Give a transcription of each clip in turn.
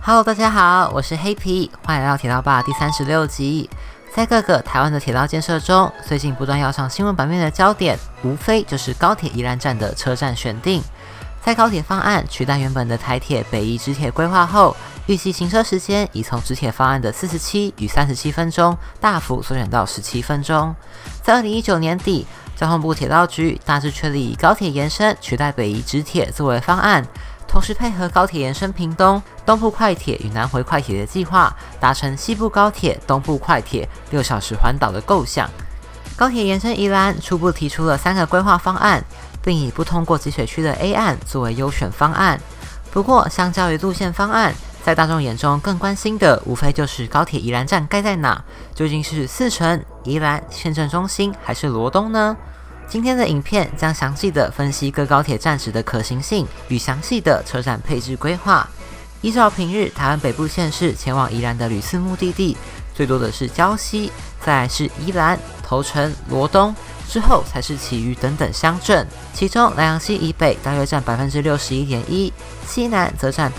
Hello， 大家好，我是黑皮，欢迎来到铁道吧第36集。在各个台湾的铁道建设中，最近不断要上新闻版面的焦点，无非就是高铁宜兰站的车站选定。在高铁方案取代原本的台铁北宜直铁规划后，预计行车时间已从直铁方案的47与37分钟大幅缩减到17分钟。在2019年底，交通部铁道局大致确立以高铁延伸取代北宜直铁作为方案。同时配合高铁延伸屏东、东部快铁与南回快铁的计划，达成西部高铁、东部快铁6小时环岛的构想。高铁延伸宜兰初步提出了3个规划方案，并以不通过集水区的 A 案作为优选方案。不过，相较于路线方案，在大众眼中更关心的，无非就是高铁宜兰站盖在哪，究竟是四城、宜兰、县政中心还是罗东呢？今天的影片将详细的分析各高铁站址的可行性与详细的车站配置规划。依照平日台湾北部县市前往宜兰的旅次目的地，最多的是礁溪，再来是宜兰、头城、罗东，之后才是其余等等乡镇。其中南洋溪以北大约占 61.1%， 西南则占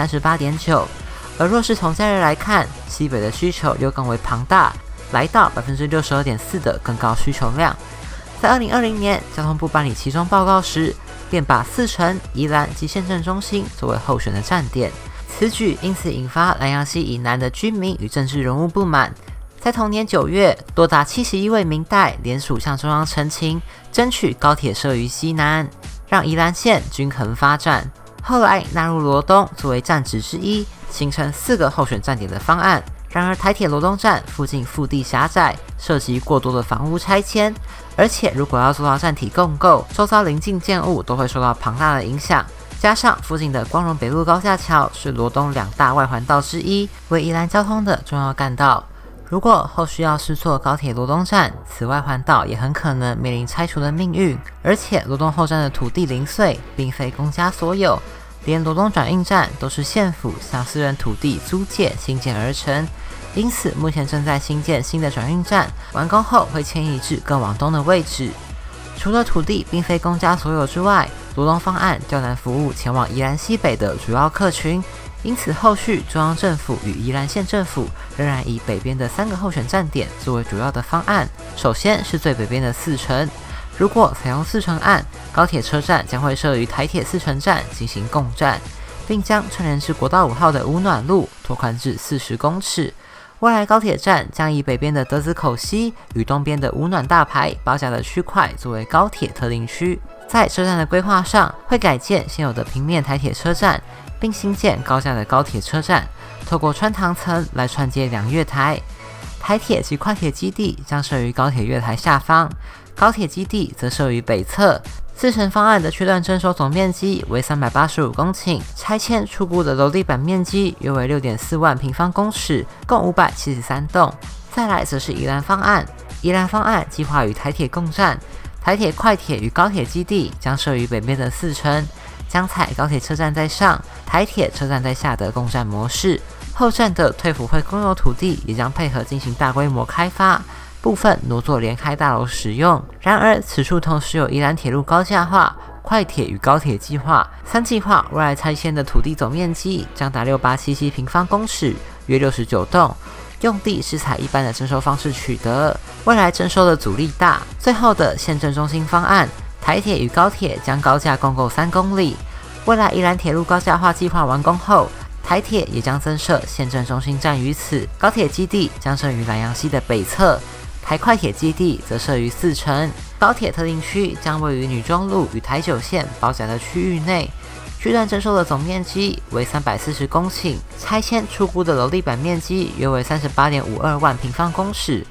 38.9%。而若是从假日来看，西北的需求又更为庞大，来到 62.4% 的更高需求量。在2020年，交通部办理其中报告时，便把四城、宜兰及县政中心作为候选的站点。此举因此引发南洋溪以南的居民与政治人物不满。在同年9月，多达71位民代联署向中央陈情，争取高铁设于西南，让宜兰县均衡发展。后来纳入罗东作为站址之一，形成4个候选站点的方案。然而，台铁罗东站附近腹地狭窄，涉及过多的房屋拆迁，而且如果要做到站体共构，周遭邻近建物都会受到庞大的影响。加上附近的光荣北路高架桥是罗东2大外环道之一，为宜兰交通的重要干道。如果后续要试做高铁罗东站，此外环道也很可能面临拆除的命运。而且罗东后站的土地零碎，并非公家所有，连罗东转运站都是县府向私人土地租借兴建而成。因此，目前正在兴建新的转运站，完工后会迁移至更往东的位置。除了土地并非公家所有之外，罗东方案较难服务前往宜兰西北的主要客群，因此后续中央政府与宜兰县政府仍然以北边的3个候选站点作为主要的方案。首先是最北边的四城，如果采用四城案，高铁车站将会设于台铁四城站进行共站，并将串联至国道5号的五暖路拓宽至40公尺。未来高铁站将以北边的德子口溪与东边的五暖大排包夹的区块作为高铁特定区。在车站的规划上，会改建现有的平面台铁车站，并新建高架的高铁车站，透过穿堂层来串接2月台。台铁及快铁基地将设于高铁月台下方，高铁基地则设于北侧。四城方案的区段征收总面积为385公顷，拆迁初步的楼地板面积约为 6.4 万平方公尺，共573栋。再来则是宜兰方案，宜兰方案计划与台铁共站，台铁快铁与高铁基地将设于北边的四城，将采高铁车站在上、台铁车站在下的共站模式。后站的退辅会公有土地也将配合进行大规模开发，部分挪作联开大楼使用。然而，此处同时有宜兰铁路高架化、快铁与高铁计划3计划，未来拆迁的土地总面积将达6877平方公尺，约69栋。用地是采一般的征收方式取得，未来征收的阻力大。最后的县政中心方案，台铁与高铁将高架共构3公里。未来宜兰铁路高架化计划完工后，台铁也将增设县政中心站于此，高铁基地将设于南洋溪的北侧，台快铁基地则设于四城，高铁特定区将位于女中路与台九线包夹的区域内。区段征收的总面积为340公顷，拆迁初估的楼地板面积约为 38.52 万平方公尺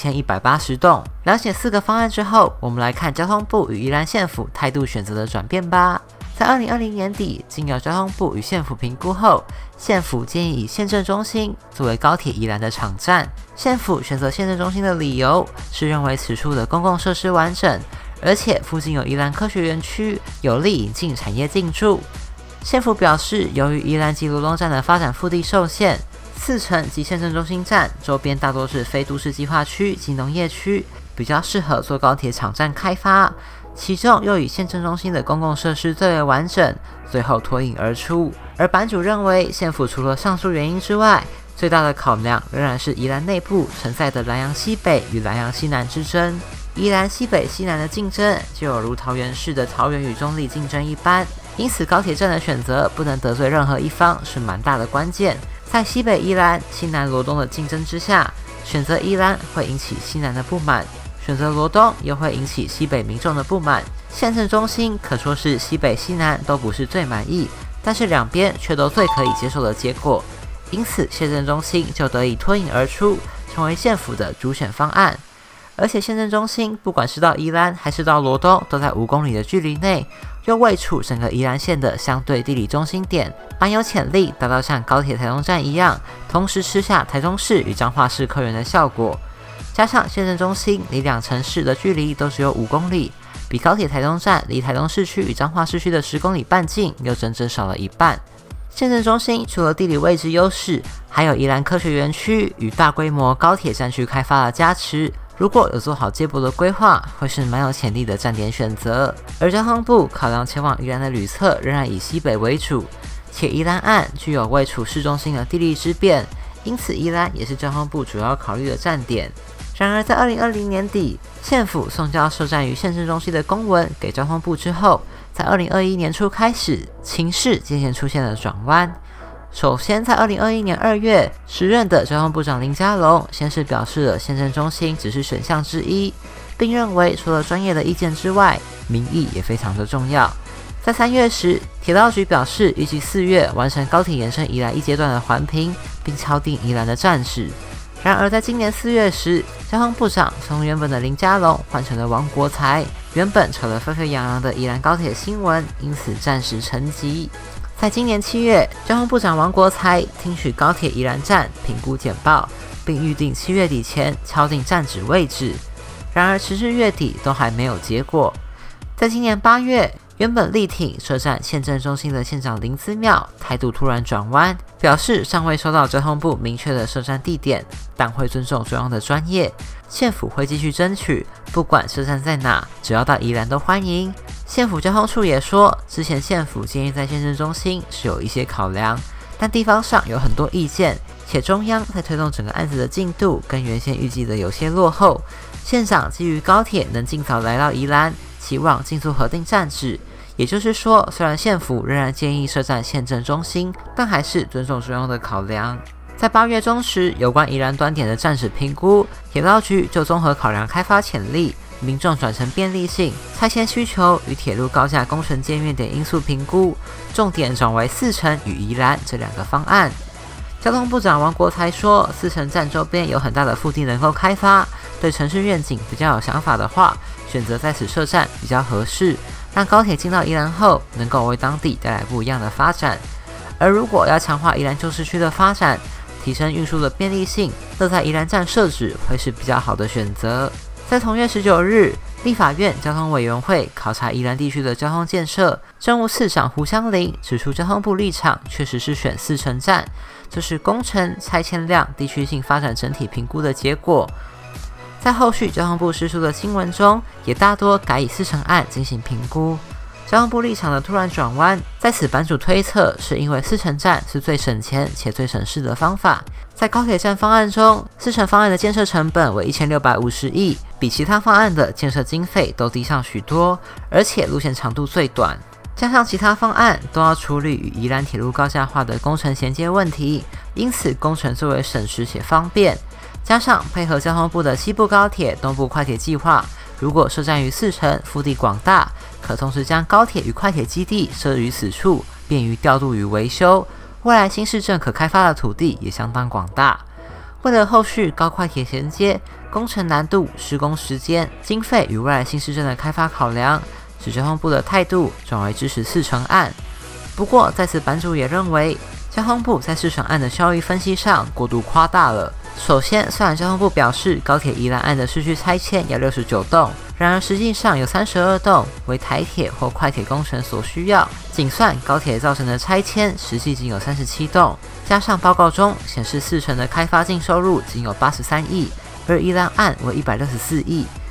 ，1180栋。了解4个方案之后，我们来看交通部与宜兰县府态度选择的转变吧。在2020年底，经由交通部与县府评估后，县府建议以县政中心作为高铁宜兰的场站。县府选择县政中心的理由是认为此处的公共设施完整，而且附近有宜兰科学园区，有利引进产业进驻。县府表示，由于宜兰及罗东站的发展腹地受限，四城及县政中心站周边大多是非都市计划区及农业区，比较适合做高铁场站开发。 其中又以县政中心的公共设施最为完整，最后脱颖而出。而版主认为，县府除了上述原因之外，最大的考量仍然是宜兰内部存在的南阳西北与南阳西南之争。宜兰西北西南的竞争，就有如桃园市的桃园与中坜竞争一般，因此高铁站的选择不能得罪任何一方是蛮大的关键。在西北宜兰、西南罗东的竞争之下，选择宜兰会引起西南的不满，选择罗东又会引起西北民众的不满。县政中心可说是西北西南都不是最满意，但是两边却都最可以接受的结果，因此县政中心就得以脱颖而出，成为县府的主选方案。而且县政中心不管是到宜兰还是到罗东，都在5公里的距离内，又位处整个宜兰县的相对地理中心点，蛮有潜力达到像高铁台东站一样，同时吃下台中市与彰化市客源的效果。加上县政中心离两城市的距离都只有5公里，比高铁台东站离台东市区与彰化市区的10公里半径又整整少了一半。县政中心除了地理位置优势，还有宜兰科学园区与大规模高铁站区开发的加持，如果有做好接驳的规划，会是蛮有潜力的站点选择。而交通部考量前往宜兰的旅客仍然以西北为主，且宜兰岸具有位处市中心的地利之便，因此宜兰也是交通部主要考虑的站点。然而在2020年底，县府送交设站于县政中心的公文给交通部之后，在2021年初开始，情势渐渐出现了转弯。首先，在2021年2月，时任的交通部长林佳龙先是表示了县政中心只是选项之一，并认为除了专业的意见之外，民意也非常的重要。在3月时，铁道局表示预计4月完成高铁延伸宜兰一阶段的环评，并敲定宜兰的站址。然而，在今年4月时，交通部长从原本的林佳龙换成了王国材，原本炒得沸沸扬扬的宜兰高铁新闻因此暂时沉寂。在今年7月，交通部长王国材听取高铁宜兰站评估简报，并预定7月底前敲定站址位置。然而，迟至月底都还没有结果。在今年8月，原本力挺设站县政中心的县长林姿妙态度突然转弯，表示尚未收到交通部明确的设站地点，但会尊重中央的专业，县府会继续争取，不管设站在哪，只要到宜兰都欢迎。县府交通处也说，之前县府建议在县政中心是有一些考量，但地方上有很多意见，且中央在推动整个案子的进度跟原先预计的有些落后。县长基于高铁能尽早来到宜兰，期望尽速核定站址。也就是说，虽然县府仍然建议设站县政中心，但还是尊重中央的考量。在8月中时，有关宜兰端点的站址评估，铁道局就综合考量开发潜力、民众转乘便利性、拆迁需求与铁路高架工程界面等因素评估，重点转为4城与宜兰这2个方案。交通部长王国材说，4城站周边有很大的腹地能够开发，对城市愿景比较有想法的话，选择在此设站比较合适，让高铁进到宜兰后，能够为当地带来不一样的发展。而如果要强化宜兰旧市区的发展，提升运输的便利性，则在宜兰站设置会是比较好的选择。在同月19日，立法院交通委员会考察宜兰地区的交通建设，政务次长胡湘玲指出，交通部立场确实是选4城站，这是工程、拆迁量、地区性发展整体评估的结果。在后续交通部释出的新闻中，也大多改以4城案进行评估。交通部立场的突然转弯，在此版主推测是因为4城站是最省钱且最省事的方法。在高铁站方案中，4城方案的建设成本为1650亿，比其他方案的建设经费都低上许多，而且路线长度最短。加上其他方案都要处理与宜兰铁路高架化的工程衔接问题，因此工程最为省时且方便。加上配合交通部的西部高铁、东部快铁计划，如果设站于4城，腹地广大，可同时将高铁与快铁基地设于此处，便于调度与维修。未来新市镇可开发的土地也相当广大。为了后续高快铁衔接、工程难度、施工时间、经费与未来新市镇的开发考量，使交通部的态度转为支持4城案。不过，在此版主也认为，交通部在4城案的效益分析上过度夸大了。首先，虽然交通部表示高铁宜兰案的市区拆迁要69栋，然而实际上有32栋为台铁或快铁工程所需要，仅算高铁造成的拆迁，实际仅有37栋。加上报告中显示4城的开发净收入仅有83亿，而宜兰案为164亿，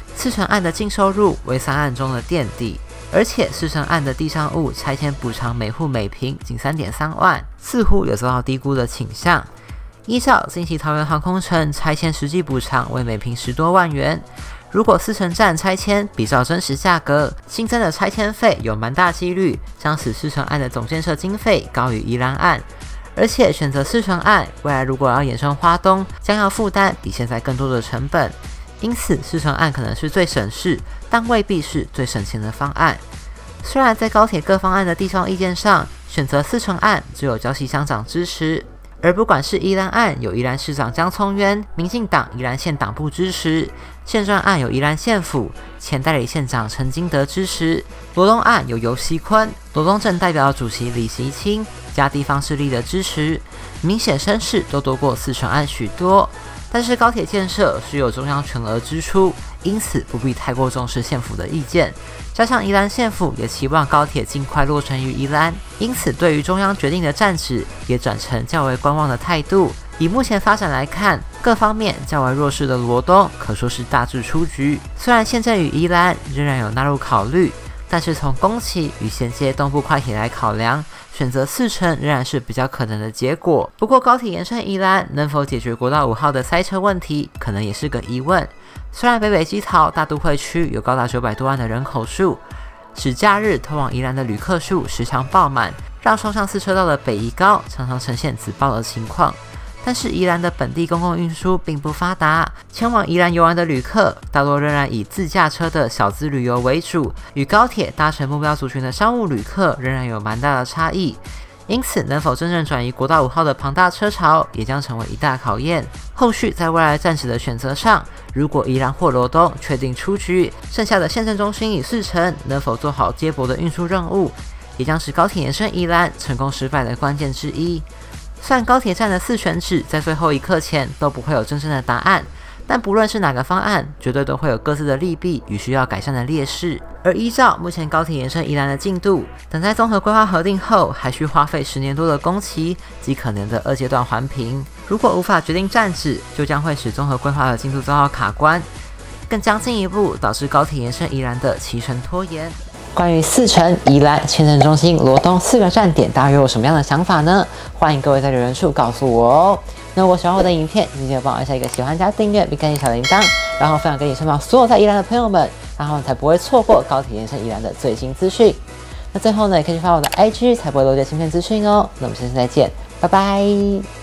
四城岸的净收入为3案中的垫底，而且四城岸的地上物拆迁补偿每户每坪仅3.3万，似乎有遭到低估的倾向。依照近期桃园航空城拆迁实际补偿为每坪10多万元，如果四城站拆迁比照真实价格，新增的拆迁费有蛮大几率将使四城岸的总建设经费高于宜兰案。而且选择四城岸，未来如果要衍生花东，将要负担比现在更多的成本，因此四城岸可能是最省事，但未必是最省钱的方案。虽然在高铁各方案的地方意见上，选择四城岸只有礁溪乡长支持，而不管是宜兰案有宜兰市长江聪渊、民进党宜兰县党部支持，县专案有宜兰县府前代理县长陈金德支持，罗东案有游锡坤、罗东镇代表主席李习清加地方势力的支持，明显声势都多过四城案许多。但是高铁建设是由中央全额支出，因此不必太过重视县府的意见。加上宜兰县府也期望高铁尽快落成于宜兰，因此对于中央决定的站址也转成较为观望的态度。以目前发展来看，各方面较为弱势的罗东可说是大致出局。虽然县政与宜兰仍然有纳入考虑，但是从工期与衔接东部快铁来考量，选择四城仍然是比较可能的结果。不过高铁延伸宜兰能否解决国道5号的塞车问题，可能也是个疑问。虽然北北基桃大都会区有高达900多万的人口数，使假日通往宜兰的旅客数时常爆满，让双向4车道的北宜高常常呈现子爆的情况。但是宜兰的本地公共运输并不发达，前往宜兰游玩的旅客大多仍然以自驾车的小资旅游为主，与高铁搭乘目标族群的商务旅客仍然有蛮大的差异。因此能否真正转移国道5号的庞大车潮，也将成为一大考验。后续在未来站址的选择上，如果宜兰或罗东确定出局，剩下的县政中心与四城能否做好接驳的运输任务，也将是高铁延伸宜兰成功失败的关键之一。虽然高铁站的4选址在最后一刻前都不会有真正的答案，但不论是哪个方案，绝对都会有各自的利弊与需要改善的劣势。而依照目前高铁延伸宜兰的进度，等待综合规划核定后，还需花费10年多的工期及可能的2阶段环评。如果无法决定站址，就将会使综合规划的进度遭到卡关，更将进一步导致高铁延伸宜兰的期程拖延。关于四城、宜兰、县政中心、罗东4个站点，大约有什么样的想法呢？欢迎各位在留言处告诉我哦。那如果喜欢我的影片，记得帮我按下一个喜欢加订阅，并开启小铃铛，然后分享给你身旁所有在宜兰的朋友们，然后才不会错过高铁延伸宜兰的最新资讯。那最后呢，也可以去发我的 IG， 才不会漏掉芯片资讯哦。那我们下次再见，拜拜。